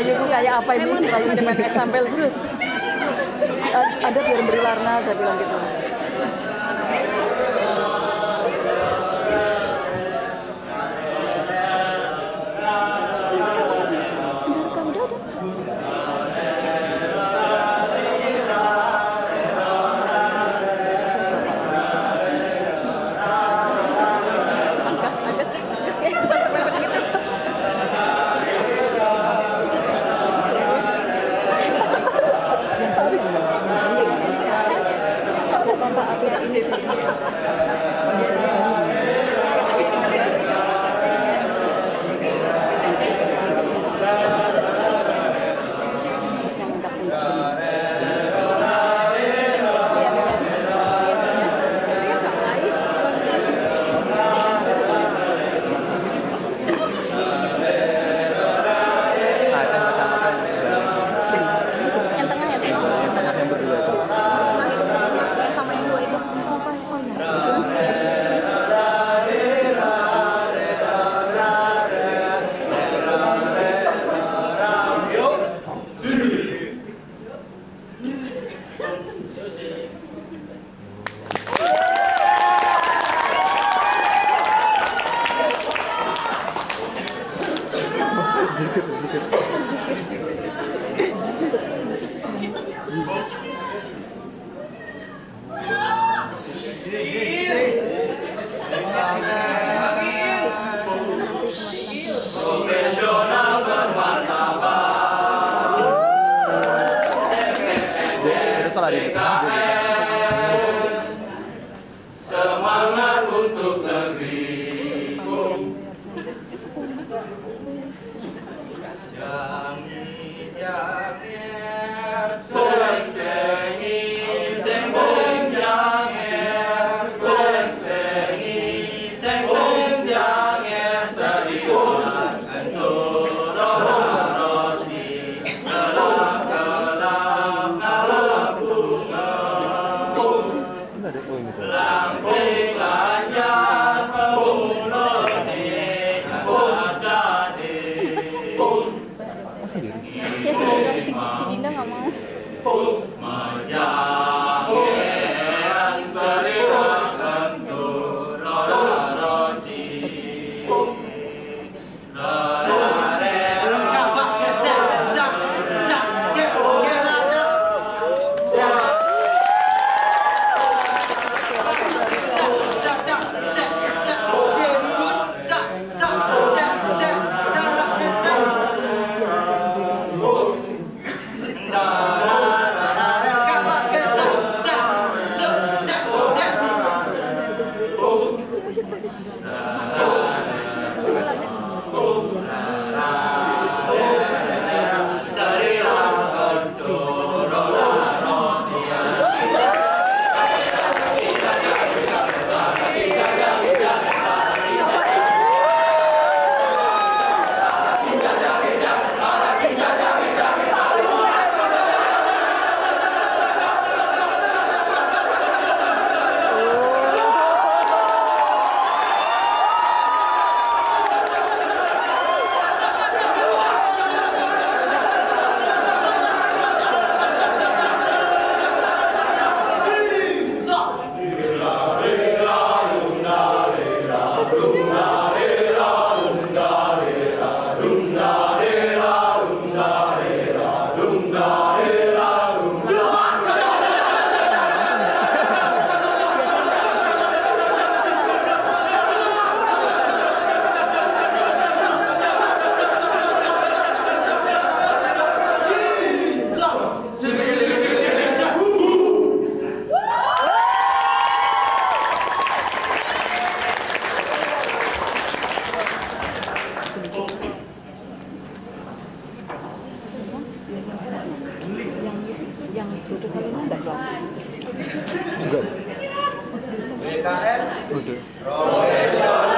Rayuku kayak apa ini? Rayu CPNS tampil terus. Ada biar beri warna, saya bilang gitu. Semangat untuk negeriku. Jangan sengi, seng janger, sengi, seng janger, sariunan enturun roti, kelap bunga, langsing lanjut pemuloni, wadani. Ya sendiri, si Dinda nggak mau. Majaheran seriran tentu lora roti. Lora rereng kapak gesek jak jak ge ge raja. Jak jak sek sek ge rut jak jak jak jak jarak gesek. Yang duduk kali ini enggak dong? Enggak. WKN. Udah. Profesional.